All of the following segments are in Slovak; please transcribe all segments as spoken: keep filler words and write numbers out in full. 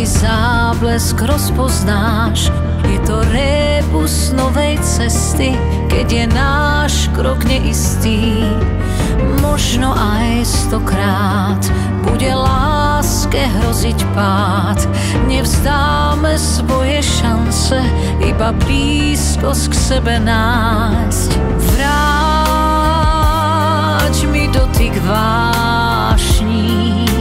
ty záblesk rozpoznáš. Je to rébus novej cesty, keď je náš krok neistý. Možno aj stokrát bude láske hroziť pád. Nevzdáme svoje šance, iba blízkosť k sebe nájsť. Vráť mi dotyk vášní,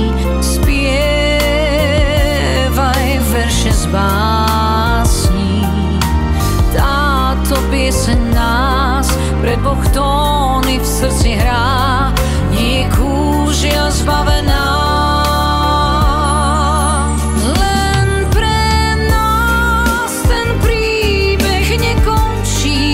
spievaj verše z básní. Táto pieseň nás pre dvoch tóny v srdci hrá, nie je kúžia zbavená. Len pre nás ten príbeh nekončí,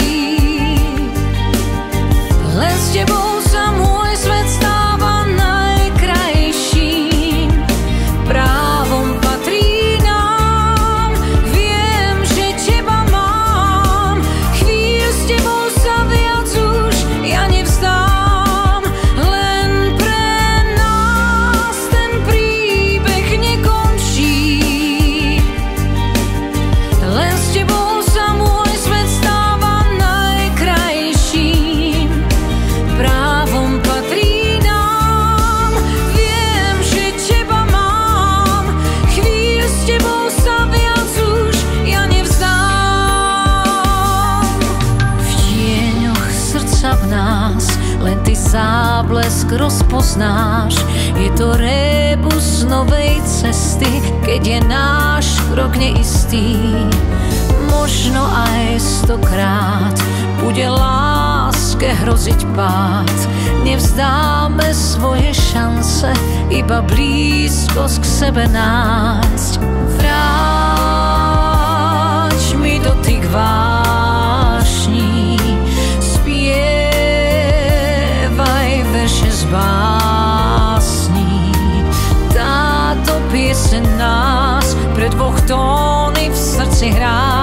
len s tebou sa môj svet stáva najkrajším. Právom patrí nám, viem, že teba mám, chvíľ s tebou sa viac už ja nevzdám. Len pre nás ten príbeh nekončí, len s tebou sa môj svet stáva najkrajším. Právom patrí nám, viem, že teba mám, chvíľ s tebou sa viac už ja nevzdám. V tieňoch srdca v nás len ty záblesk rozpoznáš. Je to rébus novej cesty, keď je náš krok neistý. Možno aj stokrát bude láske hroziť pád. Nevzdáme svoje šance, iba blízkosť k sebe nájsť. Vráť mi dotyk vášní, spievaj verše z básní. Táto pieseň nás pre dvoch tóny v srdci hrá,